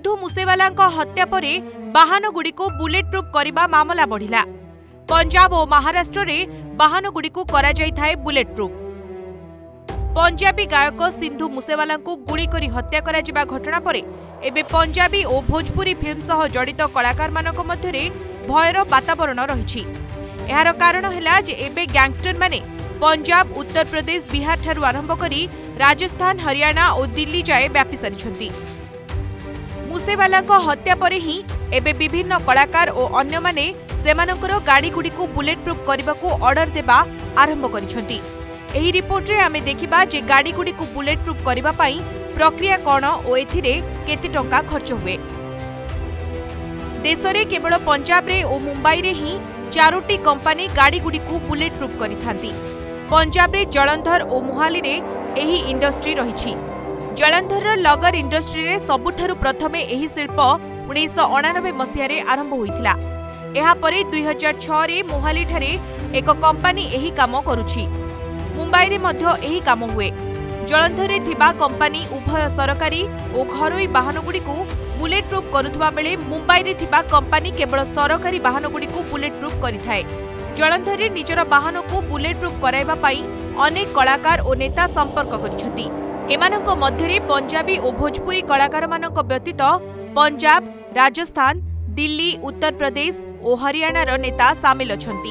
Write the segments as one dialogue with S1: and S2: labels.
S1: सिद्धू मूसेवाला हत्या पर वाहनगुड़ी को बुलेट प्रूफ करने मामला बढ़िला। पंजाब और महाराष्ट्र में वाहनगुड़ी को करा जाइथाय बुलेट प्रूफ। पंजाबी गायक सिद्धू मूसेवाला गुली करी हत्या करा जिबा घटना पर एबे पंजाबी और भोजपुरी फिल्म सह जड़ित कलाकार मानक मध्यरे भयर वातावरण रही। यार कारण है जे एबे गैंगस्टर माने पंजाब, उत्तर प्रदेश, बिहार ठारू आरंभ करी राजस्थान, हरियाणा और दिल्ली जाए व्यापी सारी। मूसेवाला हत्या पर ही एबे विभिन्न कलाकार और अन्य माने सेमानकर गाड़ी गुड़ी को बुलेट प्रूफ करने को ऑर्डर देबा आरंभ करिसेंती। एही रिपोर्ट रे आमे देखिबा जे गाड़ी गुड़ी को बुलेट प्रूफ करबा पई प्रक्रिया कोन और एथिरे केते टंका खर्च हुए। देश रे केवल पंजाब रे और मुंबई रे ही 4टी कंपनी गाड़ी गुड़ी को बुलेट प्रूफ करिथांती। पंजाब रे जलंधर और मोहाली रे एही इंडस्ट्री रहिछि। जलंधर लगन इंडस्ट्री रे सबुठारु प्रथमे एही शिल्प 1999 मसिया रे आरंभ होइथिला। एहा परे 2006 रे मोहाली ठारे एक कंपनी एही काम करूछि। मुंबई रे मध्य एही काम हुए। जलंधर रे थिबा कंपनी उभय सरकारी और घरोई वाहनगुड़ी को बुलेट प्रूफ करुथबा बेले मुंबई रे थिबा कंपनी केवल सरकारी वाहनगुड़ी को बुलेट प्रूफ करिथाय। जलंधर रे निजर वाहन को बुलेट प्रूफ कराइबा पई अनेक कलाकार और नेता संपर्क करिसेंती। एमानक मध्यरे पंजाबी और भोजपुरी कलाकार मानक व्यतीत पंजाब, राजस्थान, दिल्ली, उत्तर प्रदेश और हरियाणा रो नेता शामिल अछंती।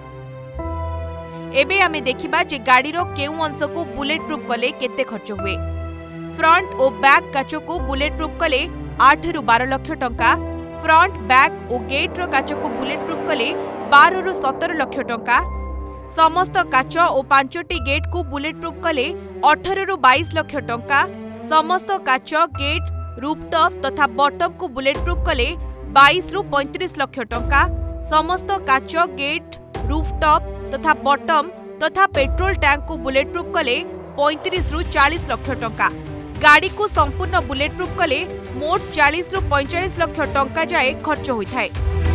S1: एबे आमे देखिबा जे गाड़ीर केउ अंश को बुलेट प्रूफ कले केते खर्च हुए। फ्रंट और बैक काच को बुलेट प्रूफ कले 8 रु 12 लाख टंका। फ्रंट, बैक और गेट रो काच को बुलेट प्रूफ कले 12 रु 17 लाख टंका। समस्त काच और 5टी गेट को बुलेट प्रूफ कले 18 रु 22 लाख टंका। समस्त काच, गेट, रूफटॉप तथा बॉटम को बुलेट प्रूफ कले 22 रु 35 लाख टंका। समस्त काच, गेट, रूफटॉप तथा बॉटम तथा पेट्रोल टैंक को बुलेट प्रूफ कले 35 रु 40 लाख टंका। गाड़ी को संपूर्ण बुलेट प्रूफ कले मोट 40 रु 45 लाख टंका जाए खर्च होइथाय।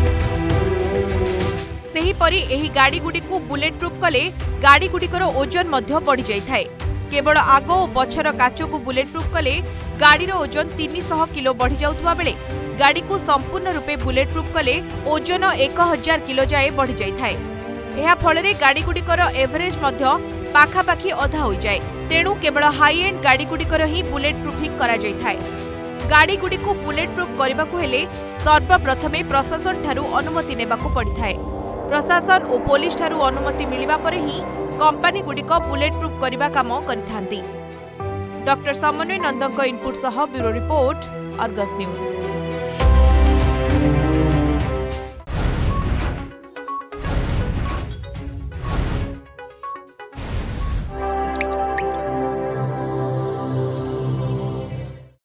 S1: सेहीपरि एही गाड़ी गुडी को बुलेट प्रूफ कले गाड़ी गुडिकर ओजन मध्य बढ़ी जाइथाय। केवल आग और पछर काच को बुलेट प्रूफ कले गाड़ीर ओजन 300 किलो बढ़ी जाउथबा बेले गाड़ी को संपूर्ण रूपे बुलेट प्रूफ कले ओजन 1000 किलो जाए बढ़ी जाइथाय। एहा फलरे गाड़ी गुडिकर एवरेज मध्य पाखापाखी अधा हो जाए। तेणु केवल हाई एंड गाड़ी गुडिकर ही बुलेट प्रूफिंग करा जाइथाय। गाड़ी गुडी को बुलेट प्रूफ करबा को हेले सर्वप्रथमे प्रशासन ठारू अनुमति नेबाकू पड़िथाय। प्रशासन और पुलिस ठारू अनुमति मिलिबा परे ही कंपनी गुडिक बुलेट प्रूफ करबा काम करिथांती। डॉक्टर समन्वय नंदक इनपुट सह ब्यूरो रिपोर्ट, अर्गस न्यूज।